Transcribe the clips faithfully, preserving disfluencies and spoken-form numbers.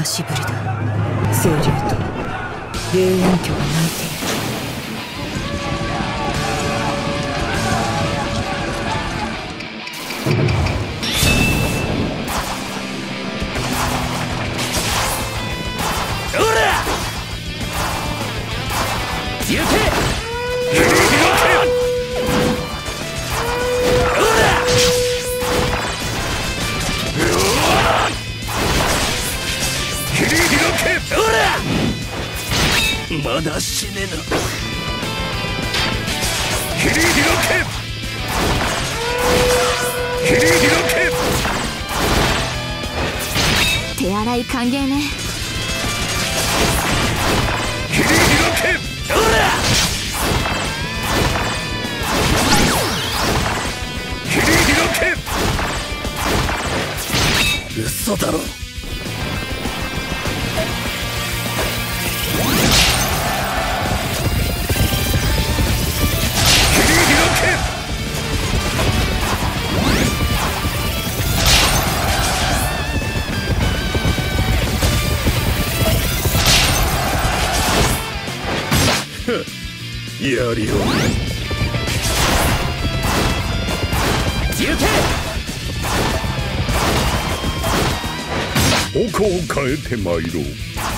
久しぶりだ。清流と霊園魚が鳴いている。 おら行けまだ死ねな。切り開け切り開け。 手洗い歓迎ね。 切り開け。おら切り開け。嘘だろ。やりよ行け。 矛を変えてまいろう。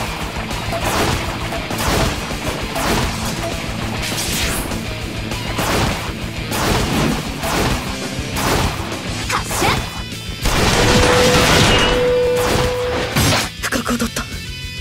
発射。 不覚だった。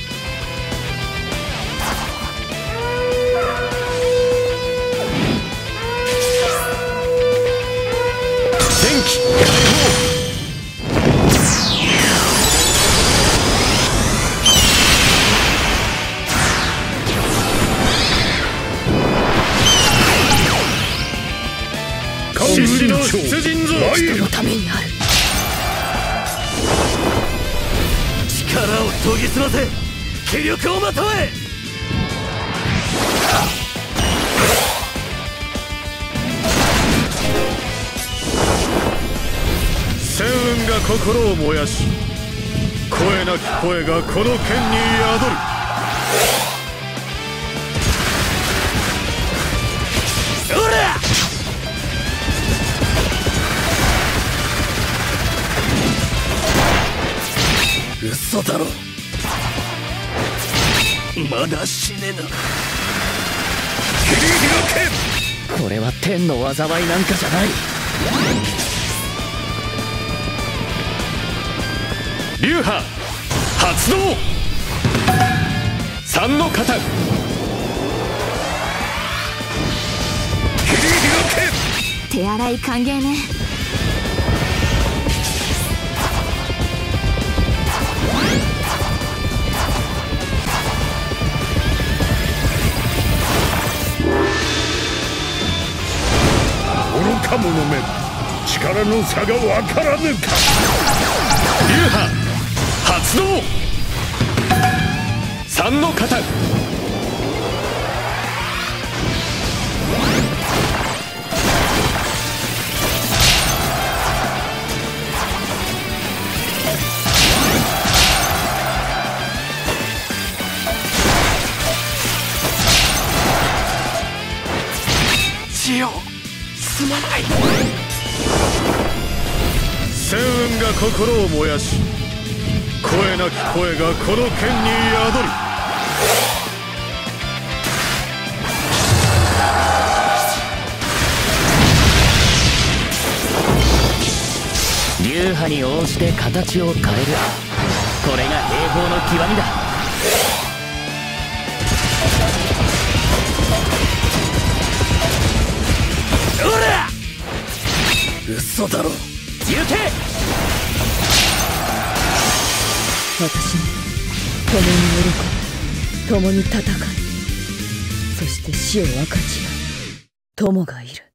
真の出陣ぞ。 人のためになる。 力を研ぎ澄ませ気力をまとえ。 戦雲が心を燃やし、声なき声がこの剣に宿る。 おら嘘だろ。まだ死ねな。切り開これは天の災いなんかじゃない。 流派発動。三の型。 け切り開け。手洗い歓迎ね。 愚か者め、力の差がわからぬか。流派発動。三の型。 血よすまない。 戦雲が心を燃やし、声なき声がこの剣に宿り。流派に応じて形を変える。これが兵法の極みだ。 おら嘘だろ。行け。 私に共に喜び、共に戦い、そして死を分かち合う友がいる。